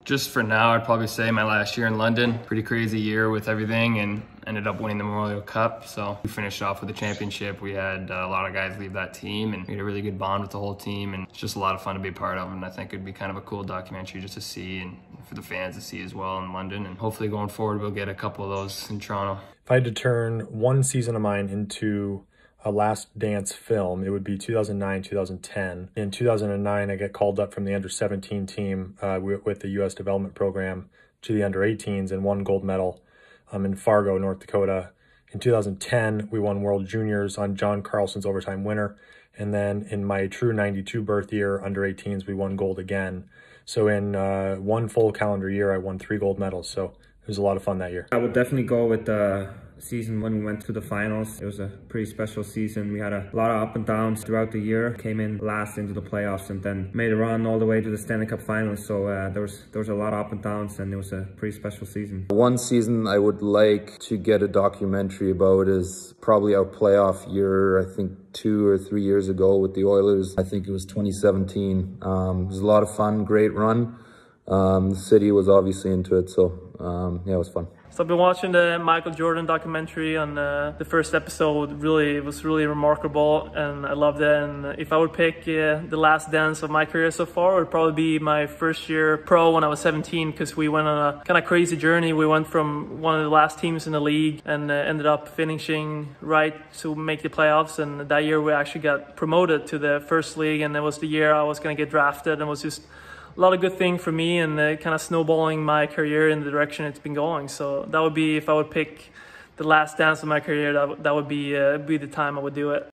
Just for now, I'd probably say my last year in London. Pretty crazy year with everything, and ended up winning the Memorial Cup. So we finished off with a championship. We had a lot of guys leave that team, and we had a really good bond with the whole team, and it's just a lot of fun to be a part of. And I think it'd be kind of a cool documentary just to see, and for the fans to see as well in London. And hopefully going forward, we'll get a couple of those in Toronto. If I had to turn one season of mine into a Last Dance film, it would be 2009, 2010. In 2009, I got called up from the under-17 team with the U.S. development program to the under-18s and won gold medal in Fargo, North Dakota. In 2010, we won World Juniors on John Carlson's overtime winner. And then in my true 92 birth year, under-18s, we won gold again. So in one full calendar year, I won 3 gold medals. So it was a lot of fun that year. I would definitely go with the season when we went to the finals. It was a pretty special season. We had a lot of up and downs throughout the year. Came in last into the playoffs and then made a run all the way to the Stanley Cup finals. So there was a lot of up and downs, and it was a pretty special season. One season I would like to get a documentary about is probably our playoff year, I think 2 or 3 years ago with the Oilers. I think it was 2017. It was a lot of fun, great run. The city was obviously into it, so yeah, it was fun. So I've been watching the Michael Jordan documentary on the first episode. It was really remarkable, and I loved it. And if I would pick the last dance of my career so far, it would probably be my first year pro when I was 17, because we went on a kind of crazy journey. We went from one of the last teams in the league and ended up finishing right to make the playoffs. And that year we actually got promoted to the first league, and it was the year I was going to get drafted, and it was just a lot of good thing for me, and kind of snowballing my career in the direction it's been going. So that would be, if I would pick the last dance of my career, that would be the time I would do it.